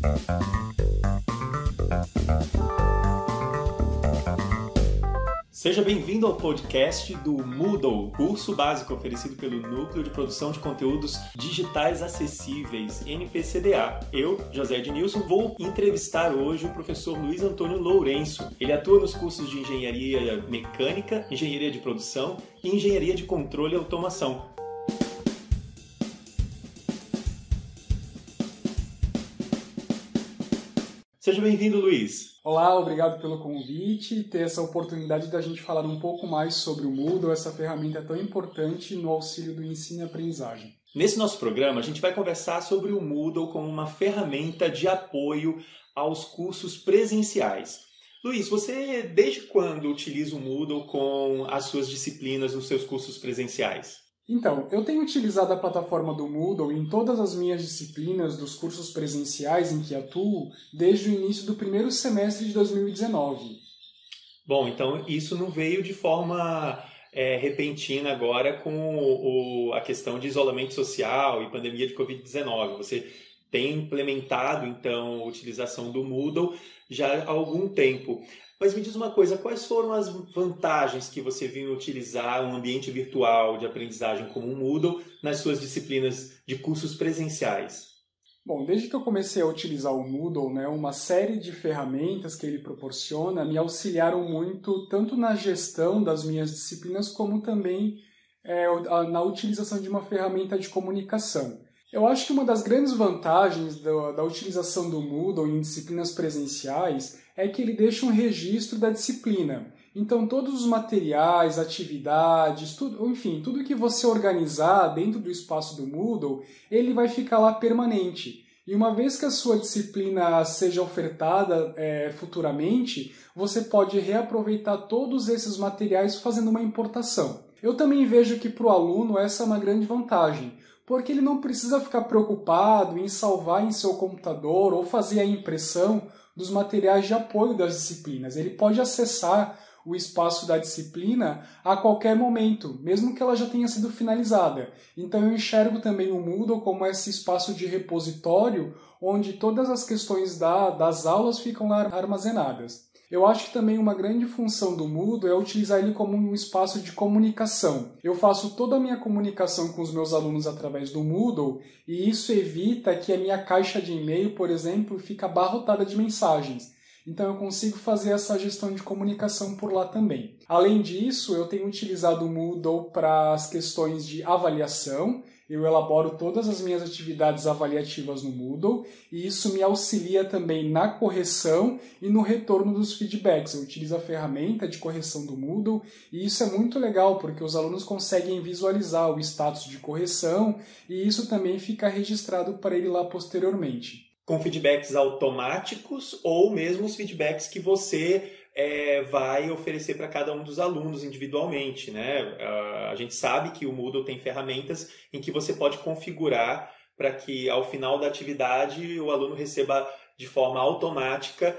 Seja bem-vindo ao podcast do Moodle, curso básico oferecido pelo Núcleo de Produção de Conteúdos Digitais Acessíveis, NPCDA. Eu, José Ednilson, vou entrevistar hoje o professor Luiz Antônio Lourenço. Ele atua nos cursos de Engenharia Mecânica, Engenharia de Produção e Engenharia de Controle e Automação. Seja bem-vindo, Luiz. Olá, obrigado pelo convite e ter essa oportunidade da gente falar um pouco mais sobre o Moodle, essa ferramenta tão importante no auxílio do ensino e aprendizagem. Nesse nosso programa, a gente vai conversar sobre o Moodle como uma ferramenta de apoio aos cursos presenciais. Luiz, você desde quando utiliza o Moodle com as suas disciplinas nos seus cursos presenciais? Então, eu tenho utilizado a plataforma do Moodle em todas as minhas disciplinas dos cursos presenciais em que atuo desde o início do primeiro semestre de 2019. Bom, então isso não veio de forma repentina agora com a questão de isolamento social e pandemia de Covid-19. Você tem implementado, então, a utilização do Moodle já há algum tempo. Mas me diz uma coisa, quais foram as vantagens que você viu em utilizar um ambiente virtual de aprendizagem como o Moodle nas suas disciplinas de cursos presenciais? Bom, desde que eu comecei a utilizar o Moodle, uma série de ferramentas que ele proporciona me auxiliaram muito, tanto na gestão das minhas disciplinas, como também na utilização de uma ferramenta de comunicação. Eu acho que uma das grandes vantagens da utilização do Moodle em disciplinas presenciais é que ele deixa um registro da disciplina. Então, todos os materiais, atividades, tudo que você organizar dentro do espaço do Moodle, ele vai ficar lá permanente. E uma vez que a sua disciplina seja ofertada futuramente, você pode reaproveitar todos esses materiais fazendo uma importação. Eu também vejo que para o aluno essa é uma grande vantagem, porque ele não precisa ficar preocupado em salvar em seu computador ou fazer a impressão dos materiais de apoio das disciplinas. Ele pode acessar o espaço da disciplina a qualquer momento, mesmo que ela já tenha sido finalizada. Então eu enxergo também o Moodle como esse espaço de repositório onde todas as questões das aulas ficam lá armazenadas. Eu acho que também uma grande função do Moodle é utilizar ele como um espaço de comunicação. Eu faço toda a minha comunicação com os meus alunos através do Moodle e isso evita que a minha caixa de e-mail, por exemplo, fique abarrotada de mensagens. Então eu consigo fazer essa gestão de comunicação por lá também. Além disso, eu tenho utilizado o Moodle para as questões de avaliação. Eu elaboro todas as minhas atividades avaliativas no Moodle e isso me auxilia também na correção e no retorno dos feedbacks. Eu utilizo a ferramenta de correção do Moodle e isso é muito legal porque os alunos conseguem visualizar o status de correção e isso também fica registrado para ele lá posteriormente. Com feedbacks automáticos ou mesmo os feedbacks que você vai oferecer para cada um dos alunos individualmente, né? A gente sabe que o Moodle tem ferramentas em que você pode configurar para que ao final da atividade o aluno receba de forma automática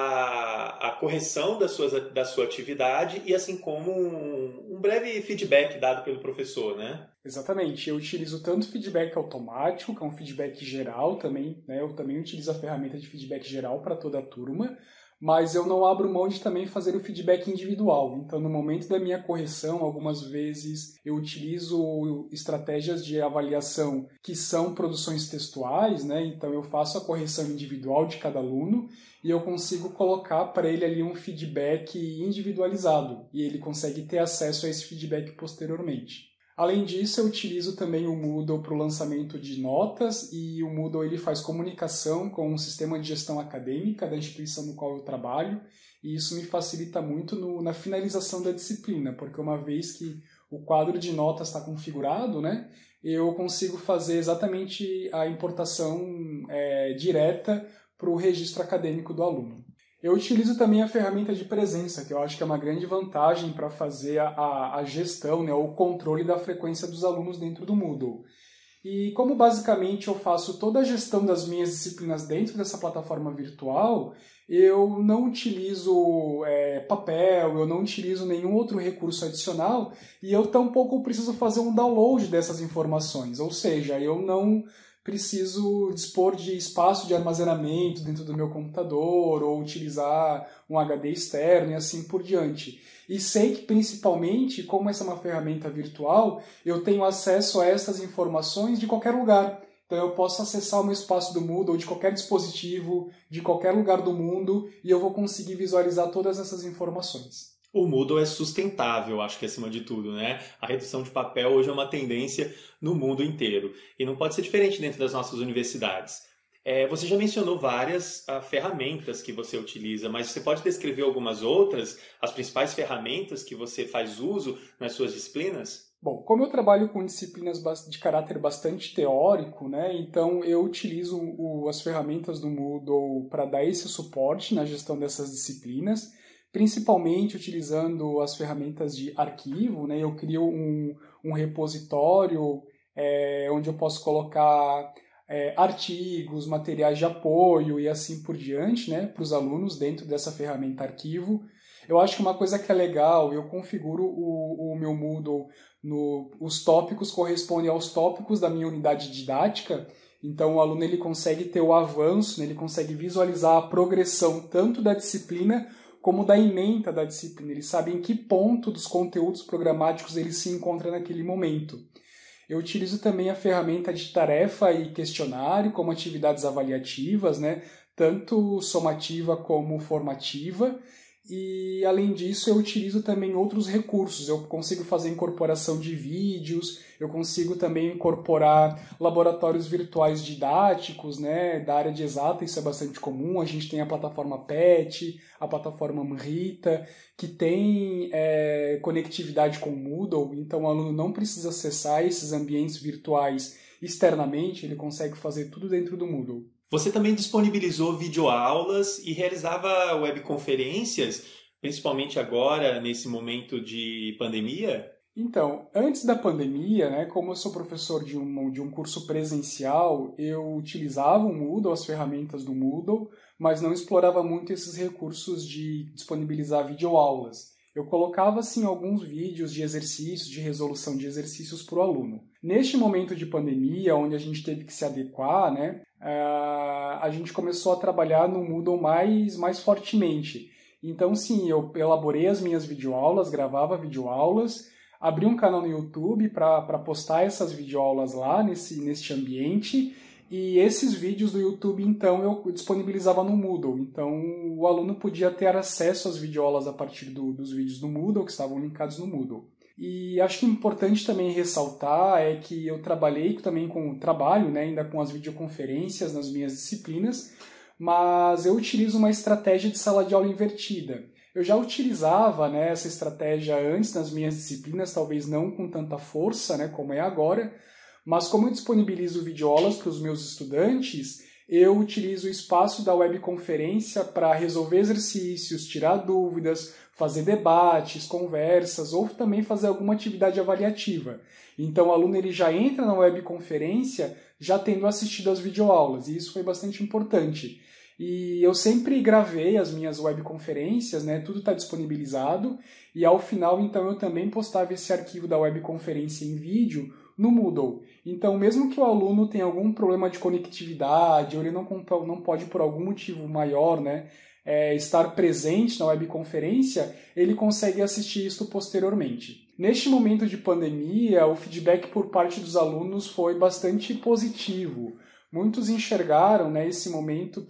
a correção da sua atividade e assim como um breve feedback dado pelo professor, né? Exatamente. Eu utilizo tanto feedback automático, que é um feedback geral também, né? Eu também utilizo a ferramenta de feedback geral para toda a turma, mas eu não abro mão de também fazer o feedback individual. Então, no momento da minha correção, algumas vezes eu utilizo estratégias de avaliação que são produções textuais, né? Então, eu faço a correção individual de cada aluno e eu consigo colocar para ele ali um feedback individualizado e ele consegue ter acesso a esse feedback posteriormente. Além disso, eu utilizo também o Moodle para o lançamento de notas e o Moodle ele faz comunicação com o sistema de gestão acadêmica da instituição no qual eu trabalho e isso me facilita muito na finalização da disciplina, porque uma vez que o quadro de notas está configurado, né, eu consigo fazer exatamente a importação direta para o registro acadêmico do aluno. Eu utilizo também a ferramenta de presença, que eu acho que é uma grande vantagem para fazer a gestão, o controle da frequência dos alunos dentro do Moodle. E como basicamente eu faço toda a gestão das minhas disciplinas dentro dessa plataforma virtual, eu não utilizo papel, eu não utilizo nenhum outro recurso adicional e eu tampouco preciso fazer um download dessas informações, ou seja, eu não preciso dispor de espaço de armazenamento dentro do meu computador ou utilizar um HD externo e assim por diante. E sei que, principalmente, como essa é uma ferramenta virtual, eu tenho acesso a essas informações de qualquer lugar. Então eu posso acessar o meu espaço do Moodle de qualquer dispositivo, de qualquer lugar do mundo, e eu vou conseguir visualizar todas essas informações. O Moodle é sustentável, acho que acima de tudo, né? A redução de papel hoje é uma tendência no mundo inteiro. E não pode ser diferente dentro das nossas universidades. Você já mencionou várias ferramentas que você utiliza, mas você pode descrever algumas outras, as principais ferramentas que você faz uso nas suas disciplinas? Bom, como eu trabalho com disciplinas de caráter bastante teórico, né, então eu utilizo as ferramentas do Moodle para dar esse suporte na gestão dessas disciplinas, principalmente utilizando as ferramentas de arquivo, né, eu crio um repositório onde eu posso colocar artigos, materiais de apoio e assim por diante, né, para os alunos dentro dessa ferramenta arquivo. Eu acho que uma coisa que é legal, eu configuro o meu Moodle, os tópicos correspondem aos tópicos da minha unidade didática, então o aluno ele consegue ter o avanço, né, ele consegue visualizar a progressão tanto da disciplina como da ementa da disciplina, ele sabe em que ponto dos conteúdos programáticos ele se encontra naquele momento. Eu utilizo também a ferramenta de tarefa e questionário como atividades avaliativas, né, tanto somativa como formativa. E, além disso, eu utilizo também outros recursos. Eu consigo fazer incorporação de vídeos, eu consigo também incorporar laboratórios virtuais didáticos, né, da área de exata, isso é bastante comum. A gente tem a plataforma PET, a plataforma Amrita, que tem conectividade com o Moodle, então o aluno não precisa acessar esses ambientes virtuais externamente, ele consegue fazer tudo dentro do Moodle. Você também disponibilizou videoaulas e realizava webconferências, principalmente agora, nesse momento de pandemia? Então, antes da pandemia, né, como eu sou professor de um curso presencial, eu utilizava o Moodle, as ferramentas do Moodle, mas não explorava muito esses recursos de disponibilizar videoaulas. Eu colocava, assim, alguns vídeos de exercícios, de resolução de exercícios para o aluno. Neste momento de pandemia, onde a gente teve que se adequar, né, a gente começou a trabalhar no Moodle mais fortemente. Então, sim, eu elaborei as minhas videoaulas, gravava videoaulas, abri um canal no YouTube para postar essas videoaulas lá neste ambiente, e esses vídeos do YouTube, então, eu disponibilizava no Moodle. Então, o aluno podia ter acesso às videoaulas a partir dos vídeos do Moodle, que estavam linkados no Moodle. E acho que é importante também ressaltar é que eu trabalho, né, ainda com as videoconferências nas minhas disciplinas, mas eu utilizo uma estratégia de sala de aula invertida. Eu já utilizava, né, essa estratégia antes nas minhas disciplinas, talvez não com tanta força, né, como é agora, mas como eu disponibilizo videoaulas para os meus estudantes, eu utilizo o espaço da webconferência para resolver exercícios, tirar dúvidas, fazer debates, conversas ou também fazer alguma atividade avaliativa. Então o aluno ele já entra na webconferência já tendo assistido às videoaulas, e isso foi bastante importante. E eu sempre gravei as minhas webconferências, né? Tudo está disponibilizado, e ao final então eu também postava esse arquivo da webconferência em vídeo no Moodle. Então, mesmo que o aluno tenha algum problema de conectividade, ou ele não pode, por algum motivo maior, né, estar presente na webconferência, ele consegue assistir isso posteriormente. Neste momento de pandemia, o feedback por parte dos alunos foi bastante positivo. Muitos enxergaram, né, esse momento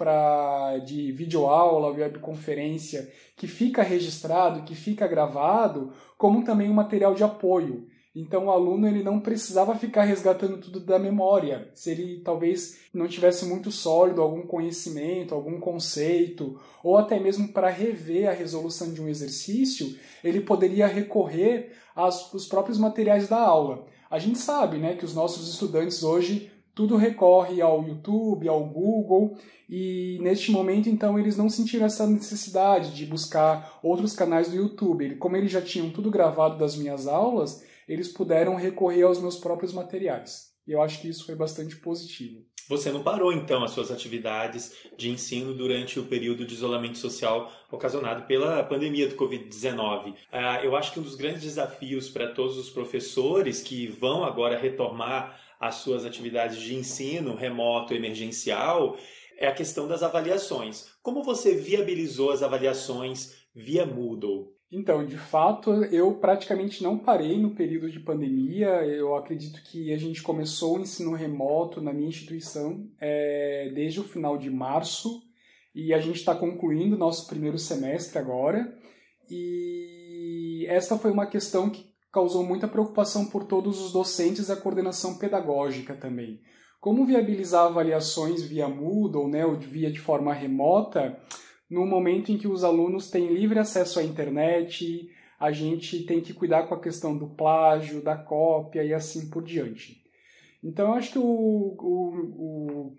de videoaula, webconferência, que fica registrado, que fica gravado, como também um material de apoio. Então o aluno ele não precisava ficar resgatando tudo da memória. Se ele talvez não tivesse muito sólido algum conhecimento, algum conceito, ou até mesmo para rever a resolução de um exercício, ele poderia recorrer aos próprios materiais da aula. A gente sabe, né, que os nossos estudantes hoje tudo recorre ao YouTube, ao Google, e neste momento, então, eles não sentiram essa necessidade de buscar outros canais do YouTube. Como eles já tinham tudo gravado das minhas aulas, eles puderam recorrer aos meus próprios materiais. E eu acho que isso foi bastante positivo. Você não parou, então, as suas atividades de ensino durante o período de isolamento social ocasionado pela pandemia do Covid-19. Eu acho que um dos grandes desafios para todos os professores que vão agora retomar as suas atividades de ensino remoto emergencial é a questão das avaliações. Como você viabilizou as avaliações via Moodle? Então, de fato, eu praticamente não parei no período de pandemia. Eu acredito que a gente começou o ensino remoto na minha instituição desde o final de março e a gente está concluindo o nosso primeiro semestre agora. E essa foi uma questão que causou muita preocupação por todos os docentes e a coordenação pedagógica também. Como viabilizar avaliações via Moodle, né, ou via de forma remota, no momento em que os alunos têm livre acesso à internet, a gente tem que cuidar com a questão do plágio, da cópia e assim por diante. Então, eu acho que o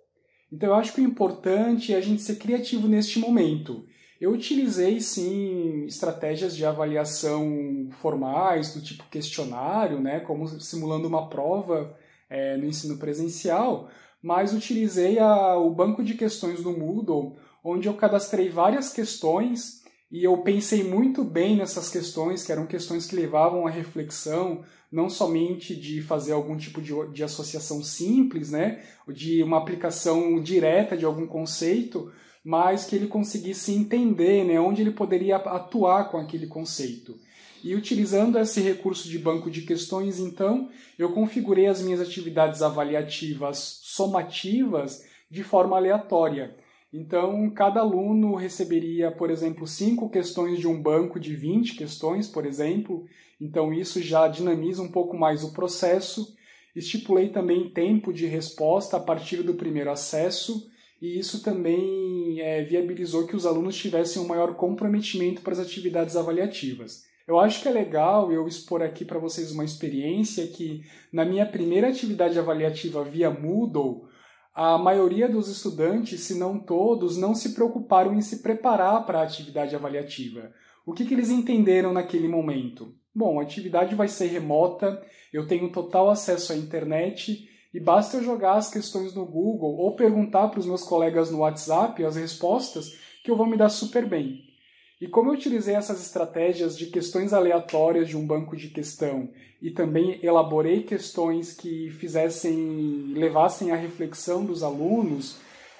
importante é a gente ser criativo neste momento. Eu utilizei, sim, estratégias de avaliação formais, do tipo questionário, né, como simulando uma prova no ensino presencial, mas utilizei o banco de questões do Moodle, onde eu cadastrei várias questões e eu pensei muito bem nessas questões, que eram questões que levavam à reflexão, não somente de fazer algum tipo de associação simples, né, de uma aplicação direta de algum conceito, mas que ele conseguisse entender, né, onde ele poderia atuar com aquele conceito. E utilizando esse recurso de banco de questões, então, eu configurei as minhas atividades avaliativas somativas de forma aleatória. Então, cada aluno receberia, por exemplo, 5 questões de um banco de 20 questões, por exemplo. Então, isso já dinamiza um pouco mais o processo. Estipulei também tempo de resposta a partir do primeiro acesso, e isso também viabilizou que os alunos tivessem um maior comprometimento para as atividades avaliativas. Eu acho que é legal eu expor aqui para vocês uma experiência que, na minha primeira atividade avaliativa via Moodle, a maioria dos estudantes, se não todos, não se preocuparam em se preparar para a atividade avaliativa. O que eles entenderam naquele momento? Bom, a atividade vai ser remota, eu tenho total acesso à internet e basta eu jogar as questões no Google ou perguntar para os meus colegas no WhatsApp as respostas que eu vou me dar super bem. E como eu utilizei essas estratégias de questões aleatórias de um banco de questão e também elaborei questões que levassem à reflexão dos alunos,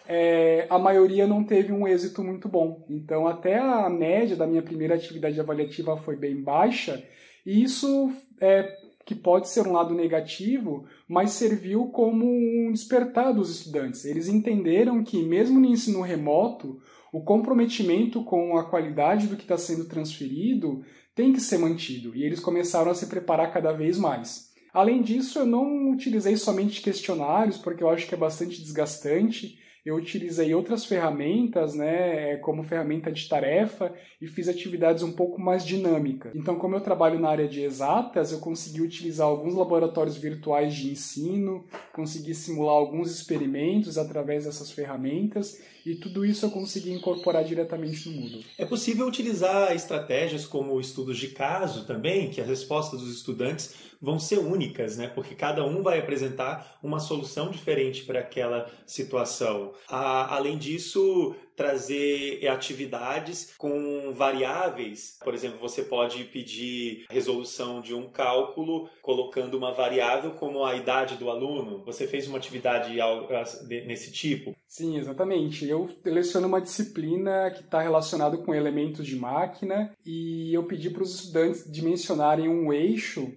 a maioria não teve um êxito muito bom. Então, até a média da minha primeira atividade avaliativa foi bem baixa, e isso que pode ser um lado negativo, mas serviu como um despertar dos estudantes. Eles entenderam que, mesmo no ensino remoto, o comprometimento com a qualidade do que está sendo transferido tem que ser mantido, e eles começaram a se preparar cada vez mais. Além disso, eu não utilizei somente questionários, porque eu acho que é bastante desgastante. Eu utilizei outras ferramentas, né, como ferramenta de tarefa, e fiz atividades um pouco mais dinâmicas. Então, como eu trabalho na área de exatas, eu consegui utilizar alguns laboratórios virtuais de ensino, consegui simular alguns experimentos através dessas ferramentas, e tudo isso eu consegui incorporar diretamente no Moodle. É possível utilizar estratégias como estudos de caso também, que as respostas dos estudantes vão ser únicas, né? Porque cada um vai apresentar uma solução diferente para aquela situação. Além disso, trazer atividades com variáveis. Por exemplo, você pode pedir resolução de um cálculo colocando uma variável como a idade do aluno. Você fez uma atividade nesse tipo? Sim, exatamente. Eu leciono uma disciplina que está relacionada com elementos de máquina e eu pedi para os estudantes dimensionarem um eixo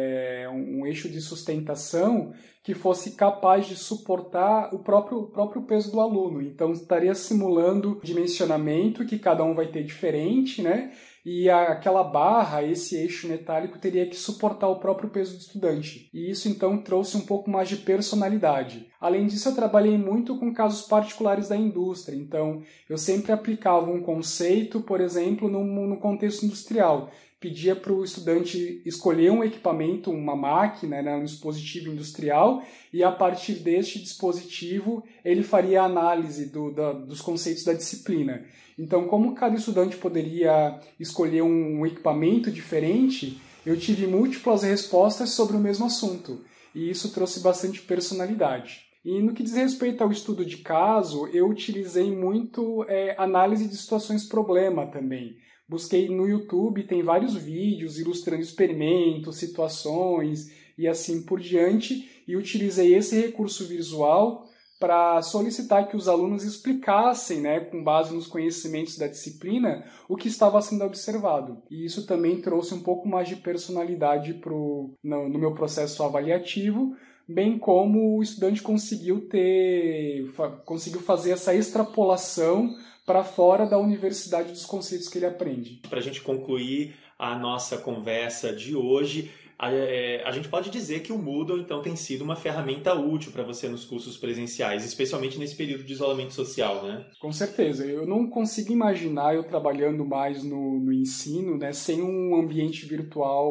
de sustentação que fosse capaz de suportar o próprio peso do aluno. Então, estaria simulando o dimensionamento que cada um vai ter diferente, né? E aquela barra, esse eixo metálico, teria que suportar o próprio peso do estudante. E isso, então, trouxe um pouco mais de personalidade. Além disso, eu trabalhei muito com casos particulares da indústria. Então, eu sempre aplicava um conceito, por exemplo, no contexto industrial. Pedia para o estudante escolher um equipamento, uma máquina, né, um dispositivo industrial, e a partir deste dispositivo ele faria a análise dos conceitos da disciplina. Então, como cada estudante poderia escolher um equipamento diferente, eu tive múltiplas respostas sobre o mesmo assunto, e isso trouxe bastante personalidade. E no que diz respeito ao estudo de caso, eu utilizei muito análise de situações-problema também. Busquei no YouTube, tem vários vídeos ilustrando experimentos, situações e assim por diante. e utilizei esse recurso visual para solicitar que os alunos explicassem, né, com base nos conhecimentos da disciplina, o que estava sendo observado. E isso também trouxe um pouco mais de personalidade no meu processo avaliativo, bem como o estudante conseguiu fazer essa extrapolação para fora da universidade dos conceitos que ele aprende. Para a gente concluir a nossa conversa de hoje, a gente pode dizer que o Moodle, então, tem sido uma ferramenta útil para você nos cursos presenciais, especialmente nesse período de isolamento social, né? Com certeza. Eu não consigo imaginar eu trabalhando mais no ensino, né, sem um ambiente virtual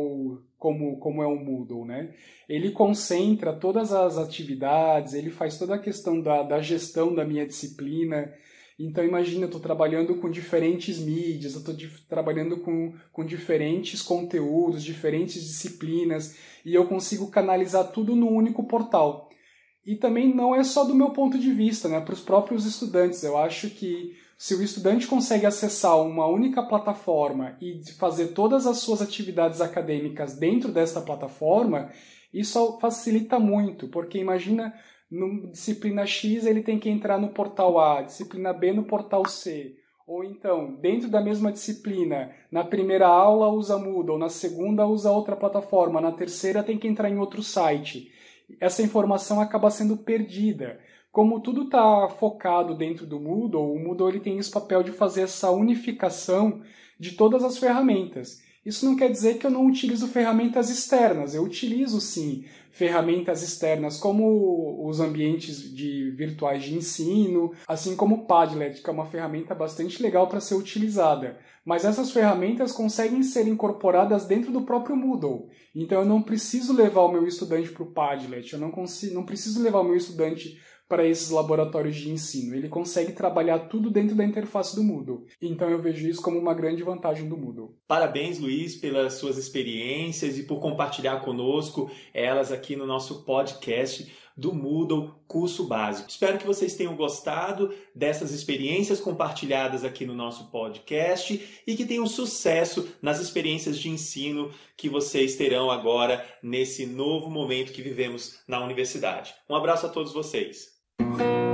como é o Moodle, né? Ele concentra todas as atividades, ele faz toda a questão da gestão da minha disciplina. Então, imagina, eu estou trabalhando com diferentes mídias, eu estou trabalhando com diferentes conteúdos, diferentes disciplinas, e eu consigo canalizar tudo num único portal. E também não é só do meu ponto de vista, né? Para os próprios estudantes. Eu acho que se o estudante consegue acessar uma única plataforma e fazer todas as suas atividades acadêmicas dentro desta plataforma, isso facilita muito, porque imagina, no disciplina X ele tem que entrar no portal A, disciplina B no portal C. Ou então, dentro da mesma disciplina, na primeira aula usa Moodle, na segunda usa outra plataforma, na terceira tem que entrar em outro site. Essa informação acaba sendo perdida. Como tudo está focado dentro do Moodle, o Moodle ele tem esse papel de fazer essa unificação de todas as ferramentas. Isso não quer dizer que eu não utilizo ferramentas externas. Eu utilizo, sim, ferramentas externas como os ambientes virtuais de ensino, assim como o Padlet, que é uma ferramenta bastante legal para ser utilizada. Mas essas ferramentas conseguem ser incorporadas dentro do próprio Moodle. Então eu não preciso levar o meu estudante para o Padlet, eu não preciso levar o meu estudante para esses laboratórios de ensino. Ele consegue trabalhar tudo dentro da interface do Moodle. Então eu vejo isso como uma grande vantagem do Moodle. Parabéns, Luiz, pelas suas experiências e por compartilhar conosco elas aqui no nosso podcast do Moodle Curso Básico. Espero que vocês tenham gostado dessas experiências compartilhadas aqui no nosso podcast e que tenham sucesso nas experiências de ensino que vocês terão agora nesse novo momento que vivemos na universidade. Um abraço a todos vocês.